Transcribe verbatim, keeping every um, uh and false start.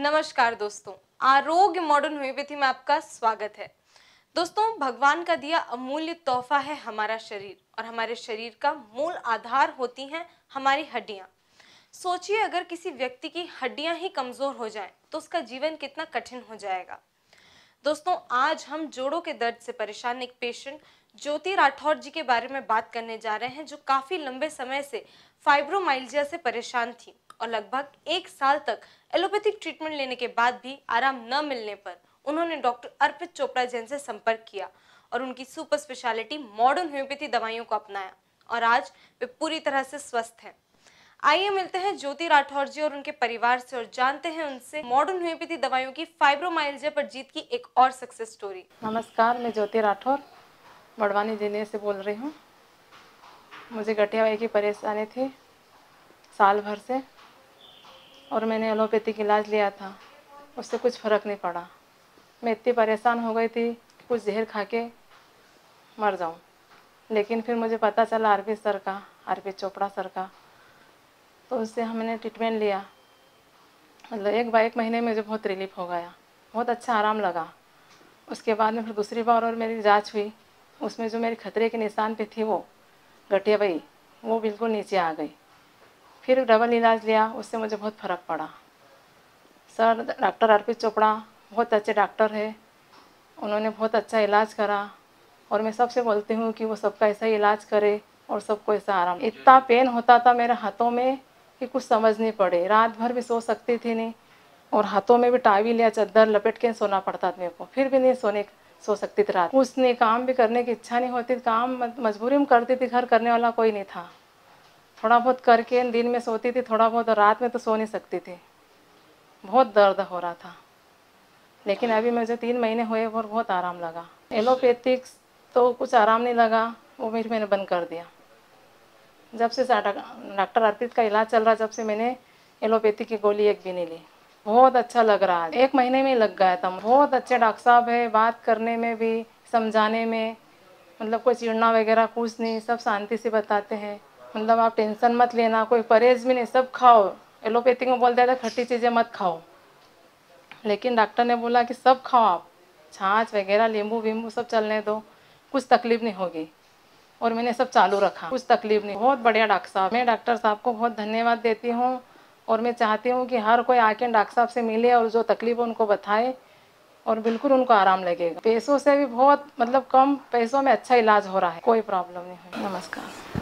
नमस्कार दोस्तों, आरोग्य मॉडर्न होम्योपैथी में आपका स्वागत है। दोस्तों, भगवान का दिया अमूल्य तोहफा है हमारा शरीर और हमारे शरीर का मूल आधार होती हैं हमारी हड्डियां। सोचिए, अगर किसी व्यक्ति की हड्डियां ही कमजोर हो जाएं तो उसका जीवन कितना कठिन हो जाएगा। दोस्तों, आज हम जोड़ों के दर्द से परेशान एक पेशेंट ज्योति राठौर जी के बारे में बात करने जा रहे हैं, जो काफी लंबे समय से फाइब्रोमाइल्जिया से परेशान थी और लगभग एक साल तक एलोपैथिक ट्रीटमेंट लेने के बाद भी आराम न मिलने पर उन्होंने डॉक्टर अर्पित चोपड़ा जैन से संपर्क किया और उनकी सुपर स्पेशलिटी मॉडर्न होम्योपैथी दवाइयों को अपनाया और आज वे पूरी तरह से स्वस्थ हैं। आइए मिलते हैं ज्योति राठौर जी और उनके परिवार से और जानते हैं उनसे मॉडर्न होम्योपैथी दवाइयों की फाइब्रोमाइल्जिया पर जीत की एक और सक्सेस स्टोरी। नमस्कार, मैं ज्योति राठौर बड़वानी जिले से बोल रही हूँ। मुझे गठिया वाई की परेशानी थी साल भर से और मैंने एलोपैथिक इलाज लिया था, उससे कुछ फ़र्क नहीं पड़ा। मैं इतनी परेशान हो गई थी कि कुछ जहर खा के मर जाऊँ। लेकिन फिर मुझे पता चला अर्पित सर का अर्पित चोपड़ा सर का, तो उससे हमने ट्रीटमेंट लिया। मतलब एक बार एक महीने में मुझे बहुत रिलीफ हो गया, बहुत अच्छा आराम लगा। उसके बाद में फिर दूसरी बार और मेरी जांच हुई, उसमें जो मेरी खतरे के निशान पे थी वो गठिया वाई वो बिल्कुल नीचे आ गई। फिर डबल इलाज लिया, उससे मुझे बहुत फ़र्क पड़ा। सर डॉक्टर अर्पित चोपड़ा बहुत अच्छे डॉक्टर है, उन्होंने बहुत अच्छा इलाज करा और मैं सबसे बोलती हूँ कि वो सबका ऐसा ही इलाज करे और सबको ऐसा आराम। इतना पेन होता था मेरे हाथों में कि कुछ समझ नहीं पड़े, रात भर भी सो सकती थी नहीं और हाथों में भी टाविल या चादर लपेट के सोना पड़ता था मेरे को, फिर भी नहीं सोने सो सकती थी रात। कुछ नहीं, काम भी करने की इच्छा नहीं होती, काम मजबूरी में करती थी, घर करने वाला कोई नहीं था। थोड़ा बहुत करके दिन में सोती थी थोड़ा बहुत, और रात में तो सो नहीं सकती थी, बहुत दर्द हो रहा था। लेकिन अभी मुझे तीन महीने हुए और बहुत आराम लगा। एलोपैथिक तो कुछ आराम नहीं लगा, वो फिर मैंने बंद कर दिया। जब से डॉक्टर अर्पित का इलाज चल रहा, जब से मैंने एलोपैथी की गोली एक भी नहीं ली। बहुत अच्छा लग रहा है, एक महीने में लग गया था। बहुत अच्छे डॉक्टर साहब है, बात करने में भी समझाने में, मतलब कोई चिढ़ना वगैरह कुछ नहीं, सब शांति से बताते हैं। मतलब आप टेंशन मत लेना, कोई परहेज भी नहीं, सब खाओ। एलोपैथी में बोल दिया था खट्टी चीज़ें मत खाओ, लेकिन डॉक्टर ने बोला कि सब खाओ आप, छाछ वगैरह नींबू वींबू सब चलने दो, कुछ तकलीफ नहीं होगी। और मैंने सब चालू रखा, कुछ तकलीफ नहीं। बहुत बढ़िया डॉक्टर साहब। मैं डॉक्टर साहब को बहुत धन्यवाद देती हूँ और मैं चाहती हूँ कि हर कोई आके डॉक्टर साहब से मिले और जो तकलीफ है उनको बताए और बिल्कुल उनको आराम लगेगा। पैसों से भी बहुत मतलब कम पैसों में अच्छा इलाज हो रहा है, कोई प्रॉब्लम नहीं है। नमस्कार।